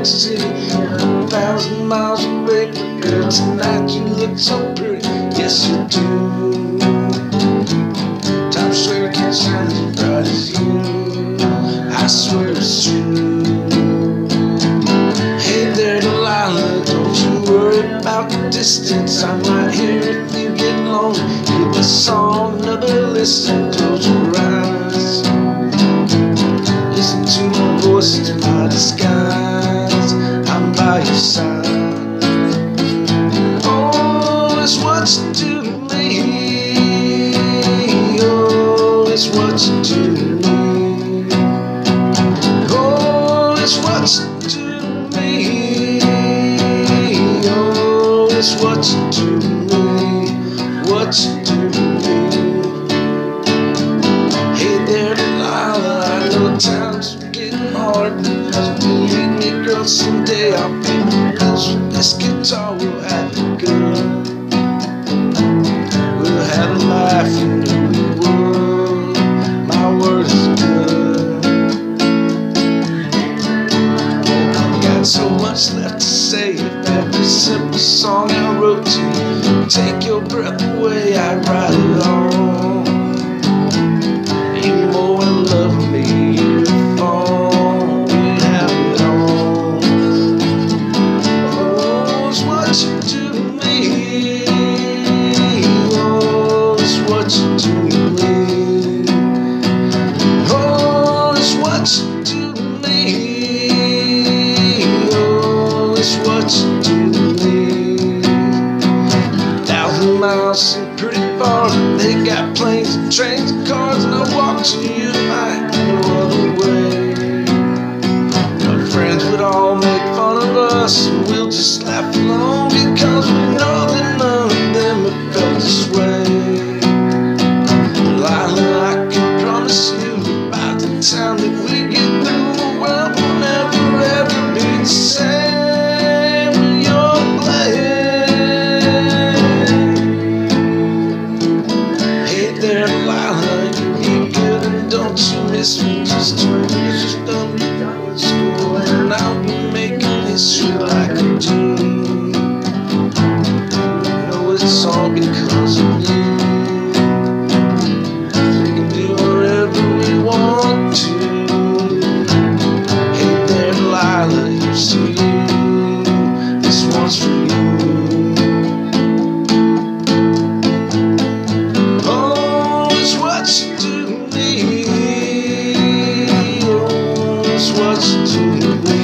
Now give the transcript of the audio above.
next to you, 1,000 miles away. But girl, tonight you look so pretty, yes you do. Time sure can't shine as bright as you, I swear it's true. Hey there, Delilah, don't you worry about the distance. I'm right here if you get lonely. Give the song another listen. Close your eyes, listen to my voice in my disguise. I'm by your side. Oh, it's what you do to me. Oh, it's what you do to me. Oh, it's what you do to me. Oh, it's what you do to me. What you do to me. Hey there, Delilah, I know times are getting hard. Believe me, girl, someday I'll pay the bills with this guitar. We'll have it good. We'll have a life, you know we would. My word is good. I've got so much left to say. If every simple song I wrote to you take your breath away, I'd write it on. You more in love with me, you're phone, we have it on. Oh, it's what you do to me. Oh, it's what you do to me. Oh, it's what you do to me. Oh, it's what you do to me. 1,000 miles seem pretty far. They got planes and trains and cars, and I walk to you tonight no other way. My friends would all make fun of us, and we'll just laugh along because we know that none of them have felt this way. Delilah, I can promise you about the time that we get through, the world will never ever be the same when you're playing. Hey there, Delilah, you be good and don't you miss me. Just 20 years done with school, and I'll be making history like I do. You know it's all because of you. We can do whatever we want to. Hey there, Delilah, you see, this one's for you. Oh, it's what you do to me. Oh, it's what you do to me.